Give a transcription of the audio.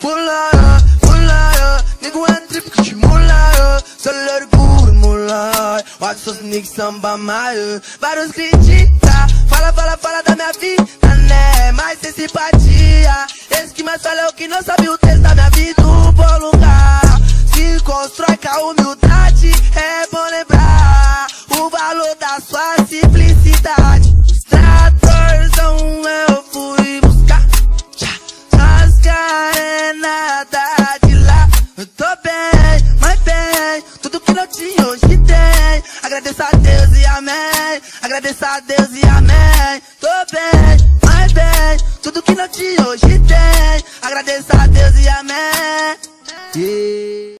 Mulher, nego é trip que te mulher. Só lergulho, mulher. Watch seus niggas samba mais. Vários critica, fala da minha vida, né? Mas sem simpatia. Esse que mais fala é o que não sabe o texto da minha vida. O bom lugar se constrói com a humildade. É bom lembrar o valor da sua simplicidade. Tratorzão eu fui buscar. As carenadas de lá. Eu tô bem, mas bem. Tudo que não tinha hoje tem. Agradeço a Deus e amém. Agradeço a Deus e amém. Tô bem, mas bem. Tudo que não tinha hoje tem. Agradeço a Deus e amém.